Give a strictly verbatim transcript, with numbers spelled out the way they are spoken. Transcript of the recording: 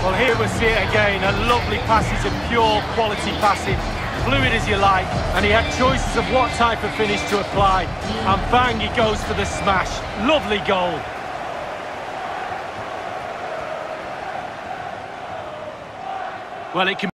Well, here we see it again, a lovely passage of pure quality passing, fluid as you like, and he had choices of what type of finish to apply, and bang, he goes for the smash. Lovely goal. Well, it can